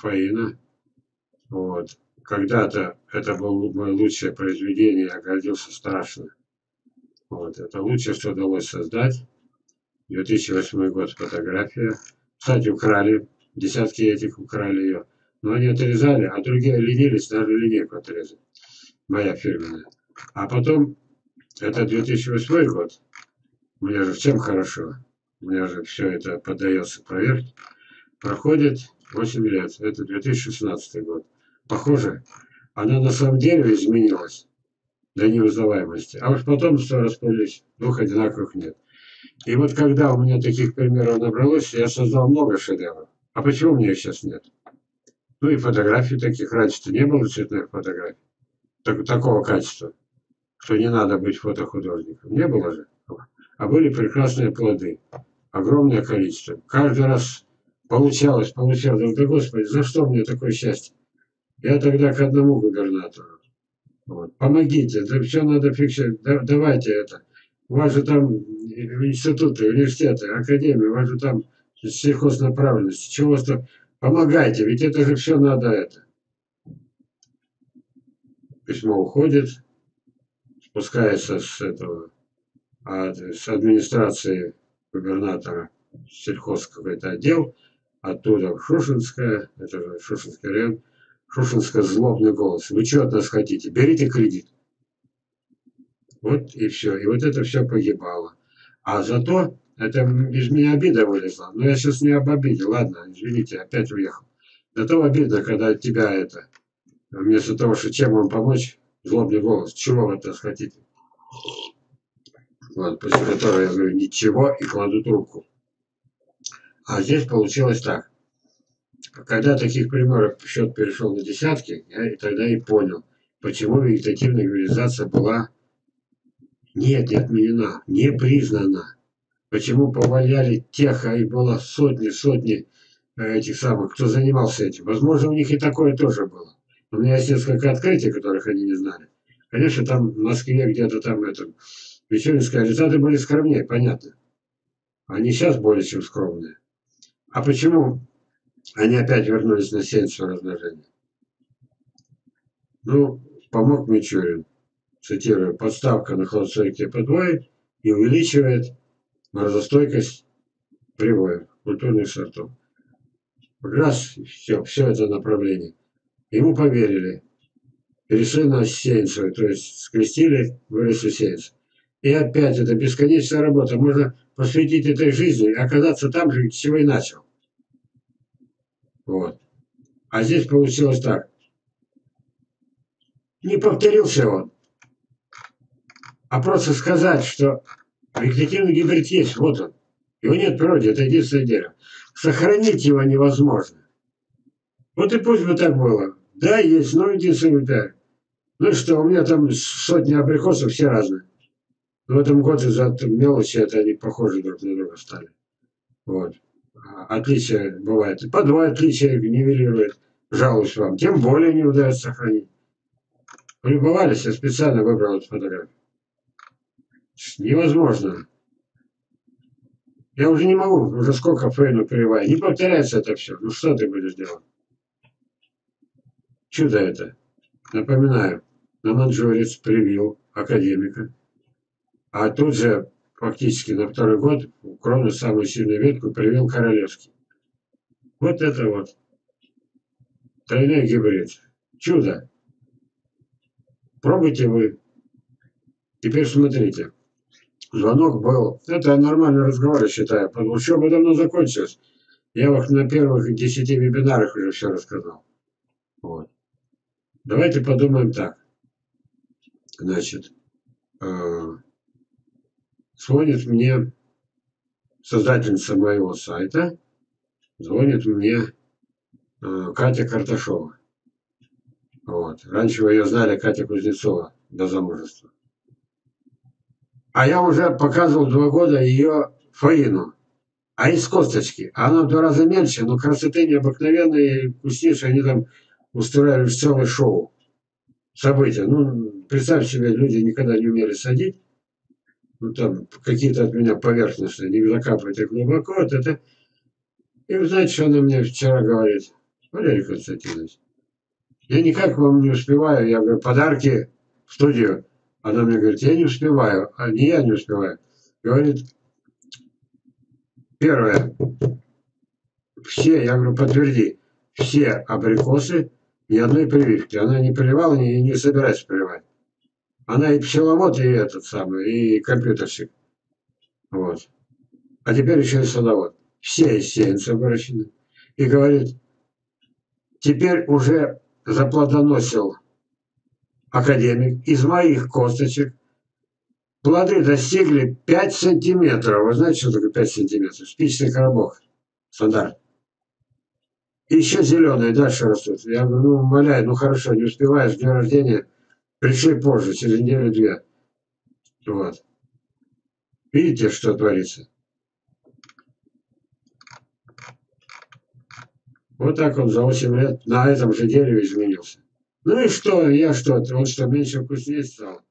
Фаина. Вот. Когда-то это было мое лучшее произведение, я гордился страшно. Вот. Это лучшее, что удалось создать. 2008 год фотография. Кстати, украли, десятки этих украли ее. Но они отрезали, а другие ленились, даже линейку отрезали. Моя фирменная. А потом, это 2008 год. Мне же всем хорошо. У меня же все это поддается проверке. Проходит 8 лет. Это 2016 год. Похоже, она на самом деле изменилась до неузнаваемости. А уж потом все расплылись. Двух одинаковых нет. И вот когда у меня таких примеров набралось, я создал много шедевров. А почему у меня их сейчас нет? Ну и фотографий таких. Раньше-то не было цветных фотографий. Такого качества, что не надо быть фотохудожником. Не было же. А были прекрасные плоды. Огромное количество. Каждый раз получалось. Да, Господи, за что мне такое счастье? Я тогда к одному губернатору. Вот. Помогите, да все надо фиксировать. Давайте это. У вас же там институты, университеты, академии, у вас же там сельхознаправленности. Чего у вас там? Помогайте, ведь это же все надо это. Письмо уходит, спускается с этого, с администрации губернатора, сельхоз какой-то отдел, оттуда в Шушинское, это же Шушинский район, Шушинское злобный голос. Вы что от нас хотите? Берите кредит. Вот и все. И вот это все погибало. А зато это из меня обида вылезла. Но я сейчас не об обиде. Ладно, извините, опять уехал. Зато обидно, когда тебя это, вместо того, что чем вам помочь, злобный голос. Чего вы от нас хотите? Вот, после которого я говорю ничего и кладу трубку. А здесь получилось так. Когда таких примеров счет перешел на десятки, я и тогда и понял, почему вегетативная гибридизация была не отменена, не признана. Почему поваляли тех, и было сотни этих самых, кто занимался этим. Возможно, у них и такое тоже было. У меня есть несколько открытий, которых они не знали. Конечно, там в Москве где-то там это, Мичуринские результаты были скромнее, понятно. Они сейчас более чем скромные. А почему они опять вернулись на сеянцевое размножение? Ну, помог Мичурин, цитирую, подставка на холодцовике подвоит и увеличивает морозостойкость привоев, культурных сортов. Раз, все это направление. Ему поверили. Перешли на сеянцевое, то есть скрестили, выросли сеянцы. И опять это бесконечная работа. Можно посвятить этой жизни и оказаться там же, с чего и начал. Вот. А здесь получилось так. Не повторился он, а просто сказать, что вегетативный гибрид есть, вот он. Его нет в природе, это единственное дерево. Сохранить его невозможно. Вот и пусть бы так было. Да, есть, но единственный да. Ну и что, у меня там сотни абрикосов, все разные. Но в этом году из-за мелочи это они похожи друг на друга стали. Вот. Отличия бывает. По два отличия нивелирует. Жалуюсь вам. Тем более не удается сохранить. Полюбовались, я специально выбрал эту фотографию. Невозможно. Я уже не могу, уже сколько Фейну прививаю. Не повторяется это все. Ну что ты будешь делать? Чудо это. Напоминаю, на Манчжурец привил академика. А тут же, фактически на второй год, крону самую сильную ветку привил Королевский. Вот это вот. Тройной гибрид. Чудо. Пробуйте вы. Теперь смотрите. Звонок был. Это нормальный разговор, я считаю. Учеба давно закончилась. Я вот на первых 10 вебинарах уже все рассказал. Вот. Давайте подумаем так. Значит, звонит мне создательница моего сайта, звонит мне Катя Карташова. Вот. Раньше вы ее знали, Катя Кузнецова, до замужества. А я уже показывал 2 года ее Фаину. А из косточки. Она в 2 раза меньше, но красоты необыкновенные, вкуснейшие. Они там устраивали целое шоу. События. Ну, представь себе, люди никогда не умели садить. Ну, там какие-то от меня поверхностные, не закапывайте глубоко. Вот это. И вы знаете, что она мне вчера говорит? Валерий Константинович, я никак вам не успеваю. Я говорю, подарки в студию. Она мне говорит, я не успеваю. А не я не успеваю. Говорит, первое, все, я говорю, подтверди, все абрикосы, ни одной прививки. Она не прививала и не собирается прививать. Она и пчеловод, и этот самый, и компьютерщик. Вот. А теперь еще и садовод. Все из сеянца выращены. И говорит, теперь уже заплодоносил академик из моих косточек. Плоды достигли 5 сантиметров. Вы знаете, что такое 5 сантиметров? Спичный коробок. Стандарт. И еще зеленые дальше растут. Я говорю, ну, умоляю, ну хорошо, не успеваешь, день рождения. Пришли позже, через неделю-две. Вот. Видите, что творится? Вот так он за 8 лет на этом же дереве изменился. Ну и что, я что, он что, меньше вкуснее стал?